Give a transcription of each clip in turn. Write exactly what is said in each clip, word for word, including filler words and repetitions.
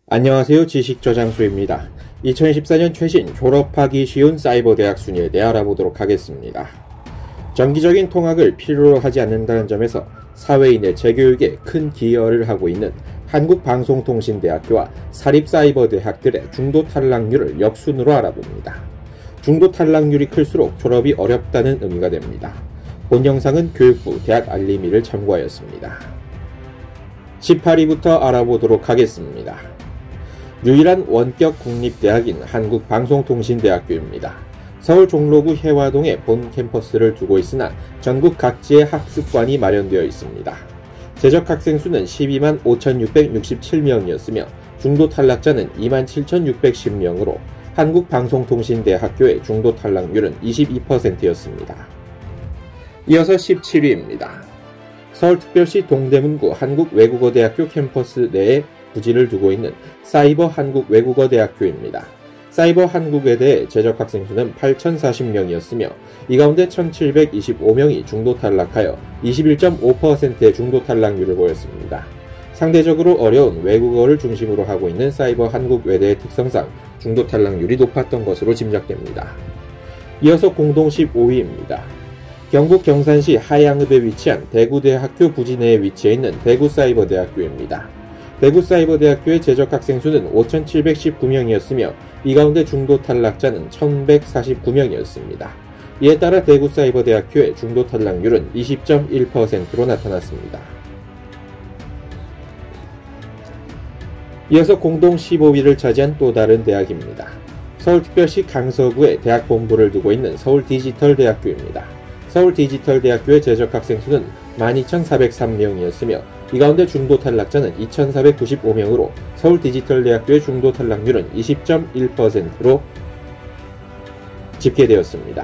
안녕하세요. 지식저장소입니다. 이천이십사 년 최신 졸업하기 쉬운 사이버대학 순위에 대해 알아보도록 하겠습니다. 정기적인 통학을 필요로 하지 않는다는 점에서 사회인의 재교육에 큰 기여를 하고 있는 한국방송통신대학교와 사립사이버대학들의 중도 탈락률을 역순으로 알아봅니다. 중도 탈락률이 클수록 졸업이 어렵다는 의미가 됩니다. 본 영상은 교육부 대학 알림이를 참고하였습니다. 십팔 위부터 알아보도록 하겠습니다. 유일한 원격 국립대학인 한국방송통신대학교입니다. 서울 종로구 해화동에 본 캠퍼스를 두고 있으나 전국 각지에 학습관이 마련되어 있습니다. 재적 학생 수는 십이만 오천육백육십칠 명이었으며 중도 탈락자는 이만 칠천육백십 명으로 한국방송통신대학교의 중도 탈락률은 이십이 퍼센트였습니다. 이어서 십칠 위입니다. 서울특별시 동대문구 한국외국어대학교 캠퍼스 내에 부지를 두고 있는 사이버 한국외국어대학교입니다. 사이버 한국외대의 재적 학생 수는 팔천사십 명이었으며 이 가운데 천칠백이십오 명이 중도 탈락하여 이십일 점 오 퍼센트의 중도 탈락률을 보였습니다. 상대적으로 어려운 외국어를 중심으로 하고 있는 사이버 한국외대의 특성상 중도 탈락률이 높았던 것으로 짐작됩니다. 이어서 공동 십오 위입니다. 경북 경산시 하양읍에 위치한 대구대학교 부지 내에 위치해 있는 대구사이버대학교입니다. 대구사이버대학교의 재적 학생 수는 오천칠백십구 명이었으며 이 가운데 중도 탈락자는 천백사십구 명이었습니다. 이에 따라 대구사이버대학교의 중도 탈락률은 이십 점 일 퍼센트로 나타났습니다. 이어서 공동 십오 위를 차지한 또 다른 대학입니다. 서울특별시 강서구에 대학 본부를 두고 있는 서울디지털대학교입니다. 서울디지털대학교의 재적 학생 수는 만 이천사백삼 명이었으며 이 가운데 중도 탈락자는 이천사백구십오 명으로 서울디지털대학교의 중도 탈락률은 이십 점 일 퍼센트로 집계되었습니다.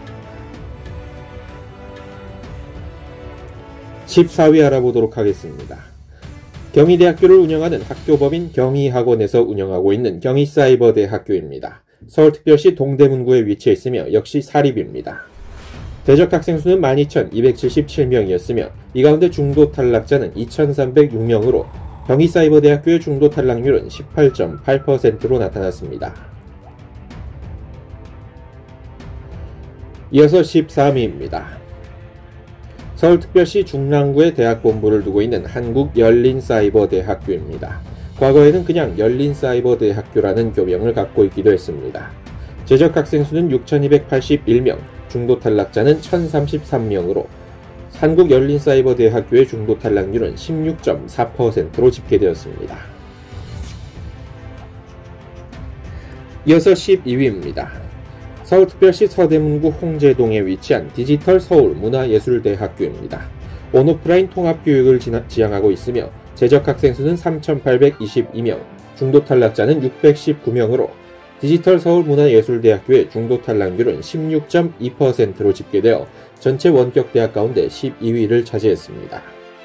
십사 위 알아보도록 하겠습니다. 경희대학교를 운영하는 학교법인 경희학원에서 운영하고 있는 경희사이버대학교입니다. 서울특별시 동대문구에 위치해 있으며 역시 사립입니다. 재적 학생 수는 만 이천이백칠십칠 명이었으며 이 가운데 중도 탈락자는 이천삼백육 명으로 경희사이버대학교의 중도 탈락률은 십팔 점 팔 퍼센트로 나타났습니다. 이어서 십삼 위입니다. 서울특별시 중랑구에 대학 본부를 두고 있는 한국열린사이버대학교입니다. 과거에는 그냥 열린사이버대학교라는 교명을 갖고 있기도 했습니다. 재적 학생 수는 육천이백팔십일 명, 중도 탈락자는 천삼십삼 명으로 한국열린사이버대학교의 중도 탈락률은 십육 점 사 퍼센트로 집계되었습니다. 이어서 십이 위입니다. 서울특별시 서대문구 홍제동에 위치한 디지털서울문화예술대학교입니다. 온오프라인 통합교육을 지향하고 있으며 재적 학생 수는 삼천팔백이십이 명, 중도 탈락자는 육백십구 명으로 디지털서울문화예술대학교의 중도 탈락률은 십육 점 이 퍼센트로 집계되어 전체 원격 대학 가운데 십이 위를 차지했습니다.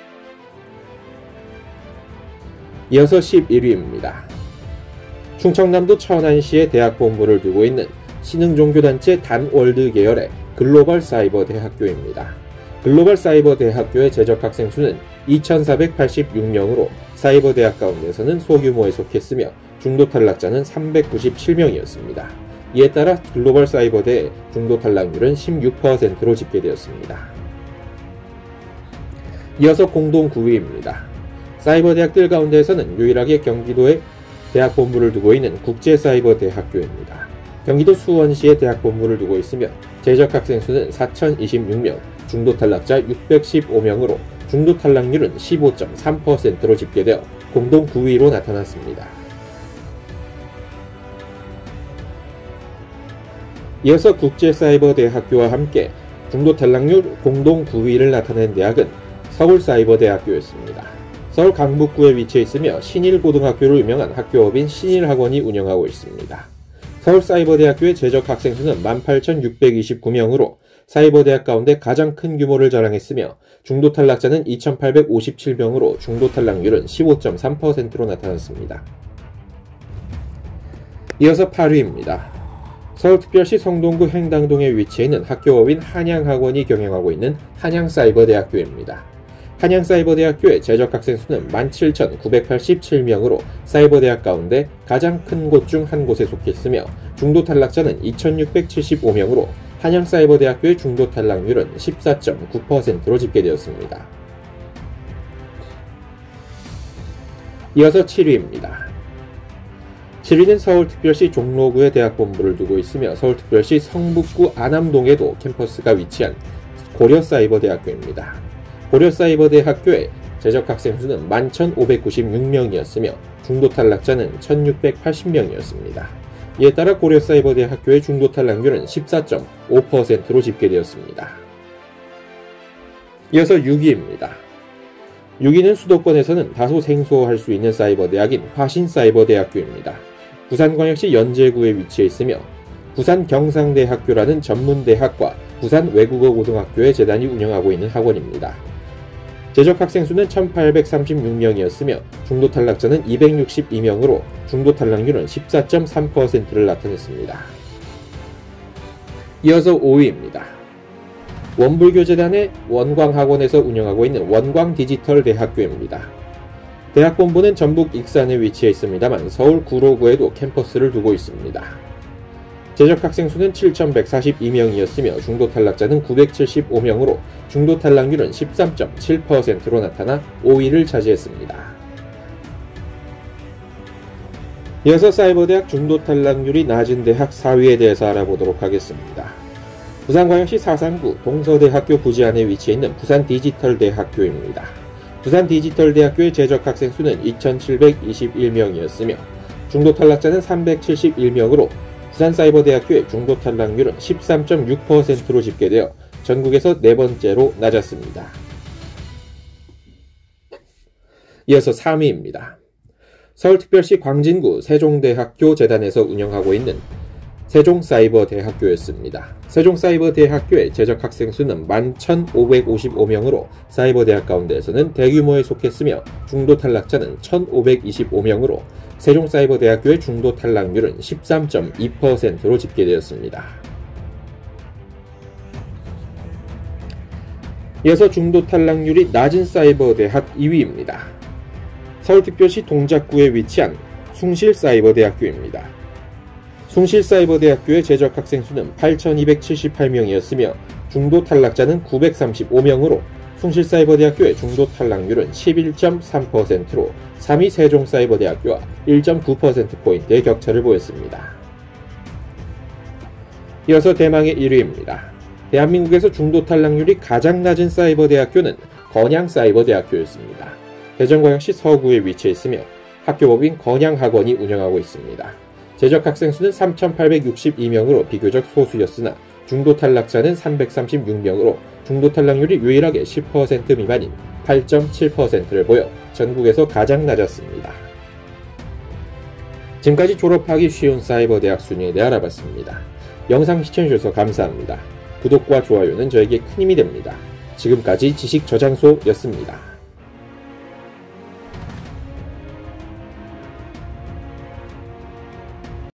이어서 십일 위입니다. 충청남도 천안시에 대학 본부를 두고 있는 신흥종교단체 단월드 계열의 글로벌사이버대학교입니다. 글로벌사이버대학교의 재적 학생 수는 이천사백팔십육 명으로 사이버대학 가운데서는 소규모에 속했으며 중도 탈락자는 삼백구십칠 명이었습니다. 이에 따라 글로벌사이버대의 중도 탈락률은 십육 퍼센트로 집계되었습니다. 이어서 공동 구 위입니다. 사이버대학들 가운데에서는 유일하게 경기도에 대학 본부를 두고 있는 국제사이버대학교입니다. 경기도 수원시에 대학 본부를 두고 있으며 재적 학생 수는 사천이십육 명, 중도 탈락자 육백십오 명으로 중도 탈락률은 십오 점 삼 퍼센트로 집계되어 공동 구 위로 나타났습니다. 이어서 국제사이버대학교와 함께 중도 탈락률 공동 구 위를 나타낸 대학은 서울사이버대학교였습니다. 서울 강북구에 위치해 있으며 신일고등학교로 유명한 학교업인 신일학원이 운영하고 있습니다. 서울사이버대학교의 재적 학생 수는 만 팔천육백이십구 명으로 사이버대학 가운데 가장 큰 규모를 자랑했으며 중도 탈락자는 이천팔백오십칠 명으로 중도 탈락률은 십오 점 삼 퍼센트로 나타났습니다. 이어서 팔 위입니다. 서울특별시 성동구 행당동에 위치해 있는 학교업인 한양학원이 경영하고 있는 한양사이버대학교입니다. 한양사이버대학교의 재적학생 수는 만 칠천구백팔십칠 명으로 사이버대학 가운데 가장 큰 곳 중 한 곳에 속해 있으며 중도 탈락자는 이천육백칠십오 명으로 한양사이버대학교의 중도 탈락률은 십사 점 구 퍼센트로 집계되었습니다. 이어서 칠 위입니다. 칠 위는 서울특별시 종로구에 대학본부를 두고 있으며 서울특별시 성북구 안암동에도 캠퍼스가 위치한 고려사이버대학교입니다. 고려사이버대학교의 재적학생 수는 만 천오백구십육 명이었으며 중도 탈락자는 천육백팔십 명이었습니다. 이에 따라 고려사이버대학교의 중도 탈락률은 십사 점 오 퍼센트로 집계되었습니다. 이어서 육 위입니다. 육 위는 수도권에서는 다소 생소할 수 있는 사이버대학인 화신사이버대학교입니다. 부산광역시 연제구에 위치해 있으며 부산경상대학교라는 전문대학과 부산외국어고등학교의 재단이 운영하고 있는 학원입니다. 재적학생 수는 천팔백삼십육 명이었으며 중도 탈락자는 이백육십이 명으로 중도 탈락률은 십사 점 삼 퍼센트를 나타냈습니다. 이어서 오 위입니다. 원불교재단의 원광학원에서 운영하고 있는 원광디지털대학교입니다. 대학 본부는 전북 익산에 위치해 있습니다만 서울 구로구에도 캠퍼스를 두고 있습니다. 재적학생 수는 칠천백사십이 명이었으며 중도 탈락자는 구백칠십오 명으로 중도 탈락률은 십삼 점 칠 퍼센트로 나타나 오 위를 차지했습니다. 이어서 사이버대학 중도 탈락률이 낮은 대학 사 위에 대해서 알아보도록 하겠습니다. 부산광역시 사상구 동서대학교 부지 안에 위치해 있는 부산디지털대학교입니다. 부산디지털대학교의 재적학생 수는 이천칠백이십일 명이었으며 중도 탈락자는 삼백칠십일 명으로 부산사이버대학교의 중도 탈락률은 십삼 점 육 퍼센트로 집계되어 전국에서 네 번째로 낮았습니다. 이어서 삼 위입니다. 서울특별시 광진구 세종대학교 재단에서 운영하고 있는 세종사이버대학교였습니다. 세종사이버대학교의 재적학생 수는 만 천오백오십오 명으로 사이버대학 가운데에서는 대규모에 속했으며 중도 탈락자는 천오백이십오 명으로 세종사이버대학교의 중도 탈락률은 십삼 점 이 퍼센트로 집계되었습니다. 이어서 중도 탈락률이 낮은 사이버대학 이 위입니다. 서울특별시 동작구에 위치한 숭실사이버대학교입니다. 숭실사이버대학교의 재적학생 수는 팔천이백칠십팔 명이었으며 중도 탈락자는 구백삼십오 명으로 숭실사이버대학교의 중도 탈락률은 십일 점 삼 퍼센트로 삼 위 세종사이버대학교와 일 점 구 퍼센트포인트의 격차를 보였습니다. 이어서 대망의 일 위입니다. 대한민국에서 중도 탈락률이 가장 낮은 사이버대학교는 건양사이버대학교였습니다. 대전광역시 서구에 위치해 있으며 학교법인 건양학원이 운영하고 있습니다. 재적학생 수는 삼천팔백육십이 명으로 비교적 소수였으나 중도 탈락자는 삼백삼십육 명으로 중도 탈락률이 유일하게 십 퍼센트 미만인 팔 점 칠 퍼센트를 보여 전국에서 가장 낮았습니다. 지금까지 졸업하기 쉬운 사이버대학 순위에 대해 알아봤습니다. 영상 시청해주셔서 감사합니다. 구독과 좋아요는 저에게 큰 힘이 됩니다. 지금까지 지식저장소였습니다.